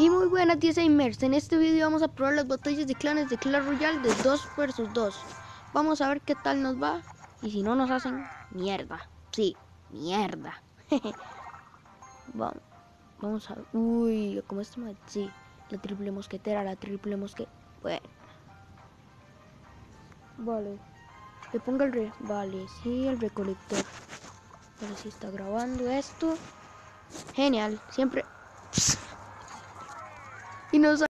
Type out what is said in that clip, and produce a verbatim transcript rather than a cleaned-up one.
Y muy buenas gamers, en este video vamos a probar las batallas de clanes de Clash Royale de dos versus dos. Vamos a ver qué tal nos va y si no nos hacen mierda. Sí, mierda. Vamos, vamos a ver. Uy, como este mod, sí. La triple mosquetera, la triple mosquetera. Bueno. Vale. Le pongo el re... Vale, sí, el recolector. Vale, sí está grabando esto. Genial, siempre... Y nos